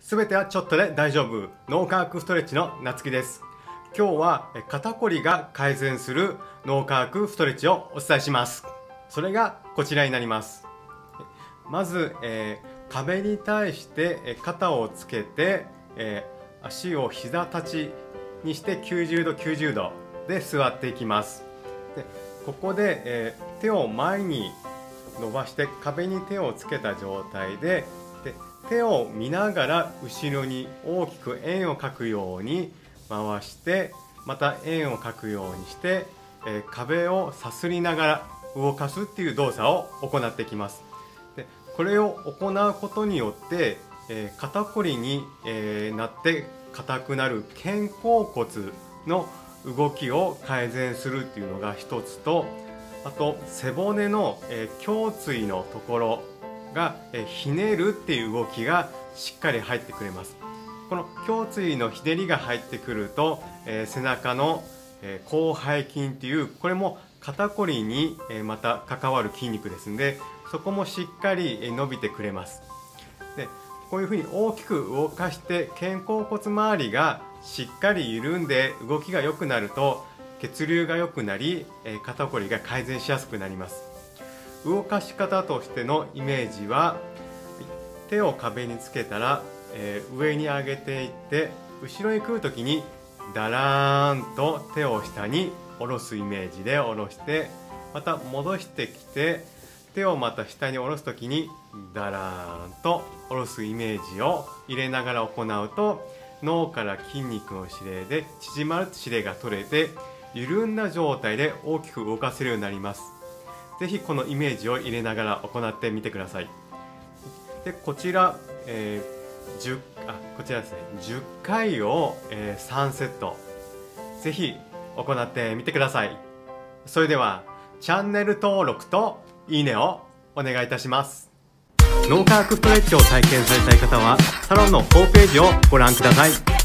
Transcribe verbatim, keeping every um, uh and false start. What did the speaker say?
すべてはちょっとで大丈夫。脳科学ストレッチのなつきです。今日は肩こりが改善する脳科学ストレッチをお伝えします。それがこちらになります。まず、えー、壁に対して肩をつけて、えー、足を膝立ちにしてきゅうじゅうどきゅうじゅうどで座っていきます。でここで、えー、手を前に伸ばして壁に手をつけた状態で、で手を見ながら後ろに大きく円を描くように回して、また円を描くようにして、えー、壁をさすりながら動かすっていう動作を行っていきます。でこれを行うことによって、えー、肩こりに、えー、なって硬くなる肩甲骨の動きを改善するっていうのが一つと、あと背骨の、えー、胸椎のところが、えー、ひねるっていう動きがしっかり入ってくれます。この胸椎のひねりが入ってくると、えー、背中の、えー、広背筋っていう、これも肩こりに、えー、また関わる筋肉ですので、そこもしっかり伸びてくれます。でこういうふうに大きく動かして肩甲骨周りがしっかり緩んで動きが良くなると血流が良くなり、えー、肩こりが改善しやすくなります。動かし方としてのイメージは、手を壁につけたら、えー、上に上げていって後ろに来るときにだらーんと手を下に下ろすイメージで下ろして、また戻してきて手をまた下に下ろすときにだらーんと下ろすイメージを入れながら行うと、脳から筋肉の指令で縮まる指令が取れて、緩んだ状態で大きく動かせるようになります。ぜひこのイメージを入れながら行ってみてください。でこちら、えー、じゅうあこちらですねじゅっかいを、えー、さんセットぜひ行ってみてください。それではチャンネル登録といいねをお願いいたします。脳科学ストレッチを体験されたい方はサロンのホームページをご覧ください。